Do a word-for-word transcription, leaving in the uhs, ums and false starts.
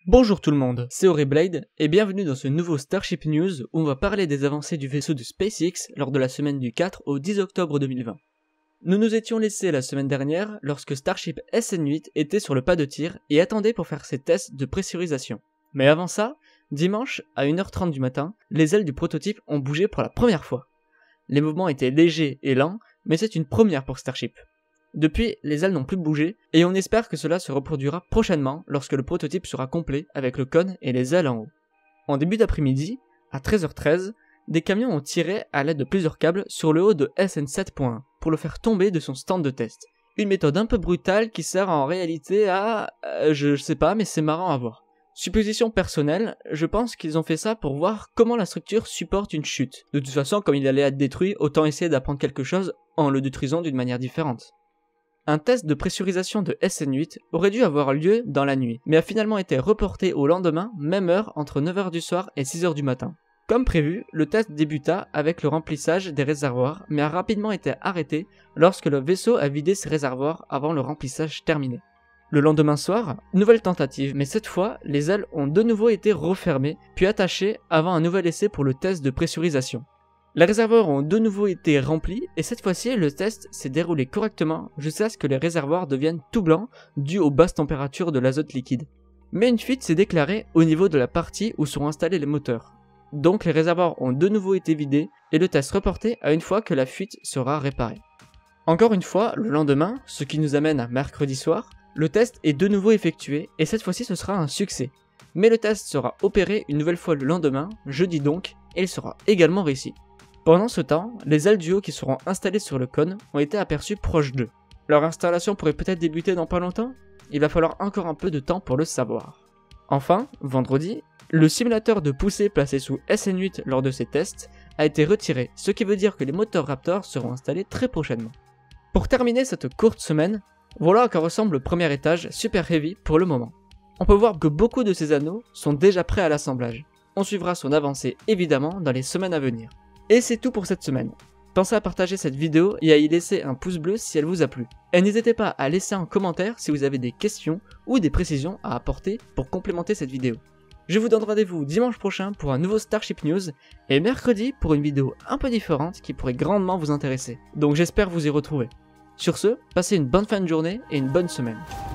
Bonjour tout le monde, c'est Auréblade et bienvenue dans ce nouveau Starship News où on va parler des avancées du vaisseau de SpaceX lors de la semaine du quatre au dix octobre deux mille vingt. Nous nous étions laissés la semaine dernière lorsque Starship S N huit était sur le pas de tir et attendait pour faire ses tests de pressurisation. Mais avant ça, dimanche à une heure trente du matin, les ailes du prototype ont bougé pour la première fois. Les mouvements étaient légers et lents, mais c'est une première pour Starship. Depuis, les ailes n'ont plus bougé, et on espère que cela se reproduira prochainement lorsque le prototype sera complet avec le cône et les ailes en haut. En début d'après-midi, à treize heures treize, des camions ont tiré à l'aide de plusieurs câbles sur le haut de S N sept point un pour le faire tomber de son stand de test. Une méthode un peu brutale qui sert en réalité à... Euh, je sais pas, mais c'est marrant à voir. Supposition personnelle, je pense qu'ils ont fait ça pour voir comment la structure supporte une chute. De toute façon, comme il allait être détruit, autant essayer d'apprendre quelque chose en le détruisant d'une manière différente. Un test de pressurisation de S N huit aurait dû avoir lieu dans la nuit, mais a finalement été reporté au lendemain, même heure, entre neuf heures du soir et six heures du matin. Comme prévu, le test débuta avec le remplissage des réservoirs, mais a rapidement été arrêté lorsque le vaisseau a vidé ses réservoirs avant le remplissage terminé. Le lendemain soir, nouvelle tentative, mais cette fois, les ailes ont de nouveau été refermées, puis attachées avant un nouvel essai pour le test de pressurisation. Les réservoirs ont de nouveau été remplis et cette fois-ci le test s'est déroulé correctement jusqu'à ce que les réservoirs deviennent tout blancs dû aux basses températures de l'azote liquide. Mais une fuite s'est déclarée au niveau de la partie où sont installés les moteurs. Donc les réservoirs ont de nouveau été vidés et le test reporté à une fois que la fuite sera réparée. Encore une fois, le lendemain, ce qui nous amène à mercredi soir, le test est de nouveau effectué et cette fois-ci ce sera un succès. Mais le test sera opéré une nouvelle fois le lendemain, jeudi donc, et il sera également réussi. Pendant ce temps, les ailes du haut qui seront installées sur le cône ont été aperçues proches d'eux. Leur installation pourrait peut-être débuter dans pas longtemps? Il va falloir encore un peu de temps pour le savoir. Enfin, vendredi, le simulateur de poussée placé sous S N huit lors de ces tests a été retiré, ce qui veut dire que les moteurs Raptor seront installés très prochainement. Pour terminer cette courte semaine, voilà à quoi ressemble le premier étage Super Heavy pour le moment. On peut voir que beaucoup de ces anneaux sont déjà prêts à l'assemblage. On suivra son avancée évidemment dans les semaines à venir. Et c'est tout pour cette semaine. Pensez à partager cette vidéo et à y laisser un pouce bleu si elle vous a plu. Et n'hésitez pas à laisser un commentaire si vous avez des questions ou des précisions à apporter pour complémenter cette vidéo. Je vous donne rendez-vous dimanche prochain pour un nouveau Starship News et mercredi pour une vidéo un peu différente qui pourrait grandement vous intéresser. Donc j'espère vous y retrouver. Sur ce, passez une bonne fin de journée et une bonne semaine.